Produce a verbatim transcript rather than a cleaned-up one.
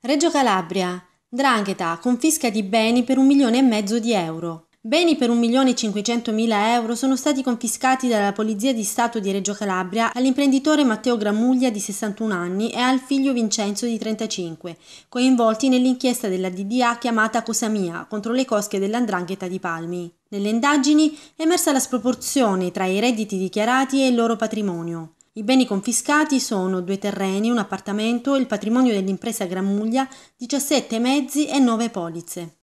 Reggio Calabria. 'Ndrangheta, confisca di beni per un milione e mezzo di euro. Beni per un milione e cinquecentomila euro sono stati confiscati dalla Polizia di Stato di Reggio Calabria all'imprenditore Matteo Gramuglia di sessantuno anni e al figlio Vincenzo di trentacinque, coinvolti nell'inchiesta della D D A chiamata Cosa Mia contro le cosche dell'Andrangheta di Palmi. Nelle indagini è emersa la sproporzione tra i redditi dichiarati e il loro patrimonio. I beni confiscati sono due terreni, un appartamento e il patrimonio dell'impresa Gramuglia, diciassette mezzi e nove polizze.